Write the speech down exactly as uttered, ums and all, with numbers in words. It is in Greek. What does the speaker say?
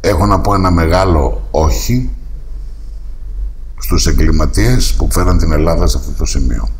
Έχω να πω ένα μεγάλο όχι στους εγκληματίες που φέραν την Ελλάδα σε αυτό το σημείο.